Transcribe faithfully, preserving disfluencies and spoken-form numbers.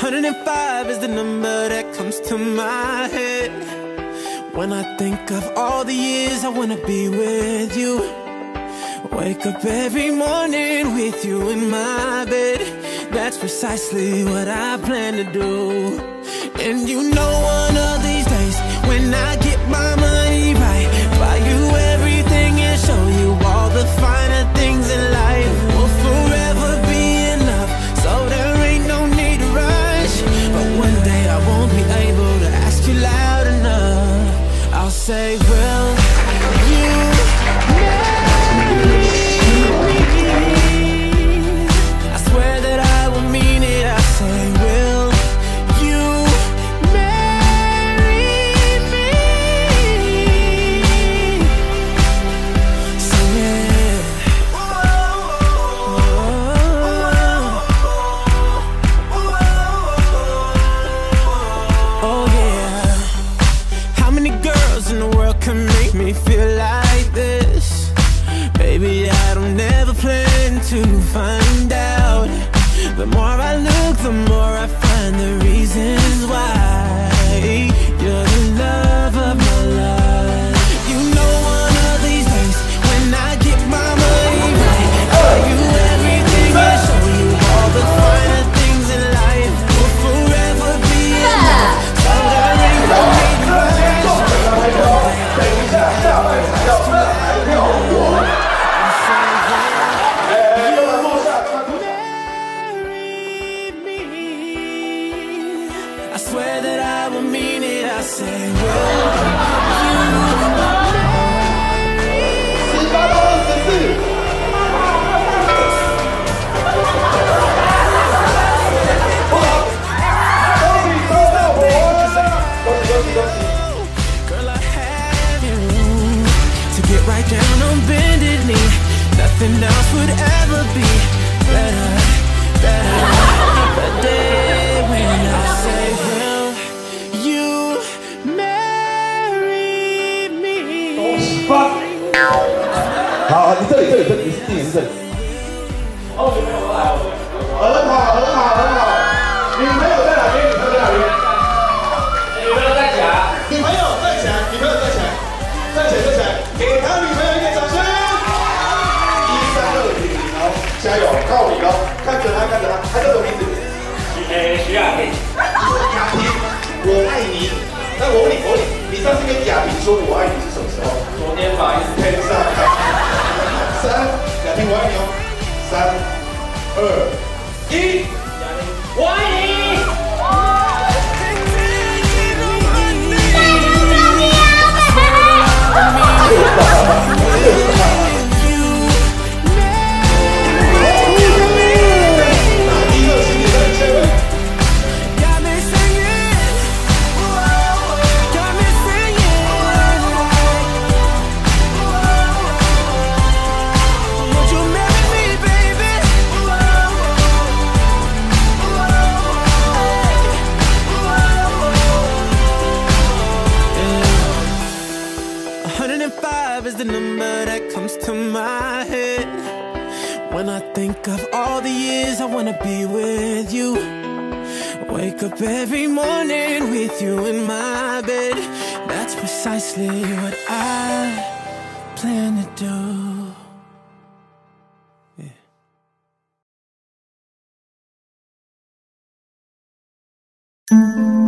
hundred five is the number that comes to my head when I think of all the years I wanna be with you. Wake up every morning with you in my bed. That's precisely what I plan to do. And you know one of these days, when I get my money right, buy you everything and show you all the finer things in life. We'll forever be enough, so there ain't no need to rush. But one day I won't be able to ask you loud enough. I'll say, will you marry me? I swear that I will mean it. I say, will you marry me? So yeah. Oh yeah. How many girls in the world can make me feel like this? Baby, I don't ever plan to find out. The more I look, the more I find the reasons why you're the love of my life. You know one of these days, when I get my money right, buy you everything and show you all the finer things in life. We'll forever be enough, so there ain't no need to rush. I swear that I will mean it. I say, will you marry? 十八到二十四。不好，恭喜收到我，恭喜恭喜恭喜！ Girl, I have you to get right down on bended knee. Nothing else would ever be better, better. The day when I say, will you marry me? 恭喜发！好，你这里这里这里，你是你是这里。哦，女朋友来，很好很好很好。女朋友在哪边？女朋友在哪边？女朋友在起来。女朋友站起来，女朋友站起来，站起来站起来，给他女朋友一个掌声。一三二零，好，加油，靠你喽！看着他，看着他，他叫什么名字？诶，徐雅婷。雅婷，我爱你。那我问你，我问你，你上次跟雅婷说我爱你是什么时候？昨天吧，一天上。三，雅婷我爱你哦。三，二，一，雅婷我爱你。 Is the number that comes to my head when I think of all the years I wanna be with you. Wake up every morning with you in my bed. That's precisely what I plan to do. Yeah.